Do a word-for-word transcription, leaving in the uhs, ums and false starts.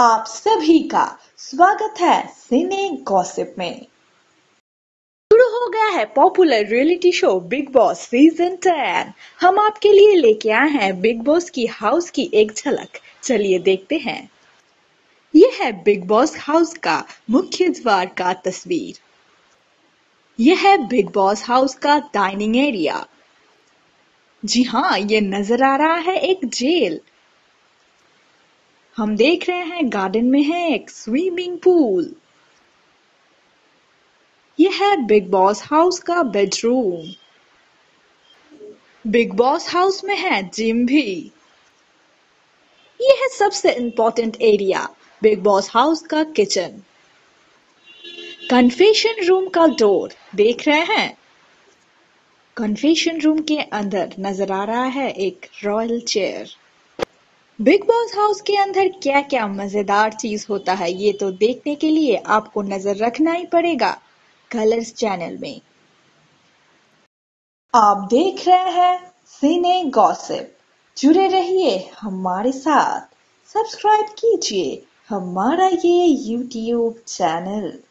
आप सभी का स्वागत है सिने गॉसिप में। शुरू हो गया है popular reality show Bigg Boss season ten. हम आपके लिए लेके आए हैं बिग बॉस की हाउस की एक झलक। चलिए देखते हैं। यह है बिग बॉस हाउस का मुख्य द्वार का तस्वीर। यह है बिग बॉस हाउस का डाइनिंग एरिया। जी हाँ, ये नजर आ रहा है एक जेल। हम देख रहे हैं गार्डन में है एक स्विमिंग पूल। यह है बिग बॉस हाउस का बेडरूम। बिग बॉस हाउस में है जिम भी। यह है सबसे important area Bigg Boss house का किचन। कन्फेशन रूम का डोर देख रहे हैं। कन्फेशन रूम के अंदर नजर आ रहा है एक royal chair. Bigg Boss house के अंदर क्या क्या मजेदार चीज होता है ये तो देखने के लिए आपको नजर रखना ही पड़ेगा कलर्स चैनल में। आप देख रहे हैं सिने गॉसिप। जुड़े रहिए हमारे साथ। सब्सक्राइब कीजिए हमारा ये यूट्यूब चैनल।